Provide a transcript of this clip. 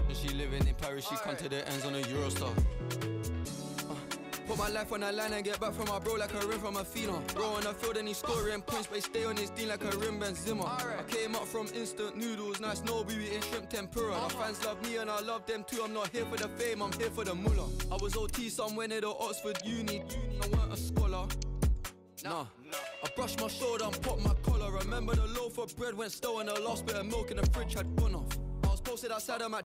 And she living in Paris, she come to the ends on a Eurostar. Put my life on the line and get back from my bro like a rim from a phenom. Bro on the field and he's scoring points, but he stay on his team like a rim Benzema. I came up from instant noodles, nice no we eating shrimp tempura. The fans love me and I love them too. I'm not here for the fame, I'm here for the mullah. I was OT somewhere near the Oxford Uni. I weren't a scholar. Nah. I brushed my shoulder and popped my collar. Remember the loaf of bread went stale and the last bit of milk in the fridge had gone off. I was posted outside of my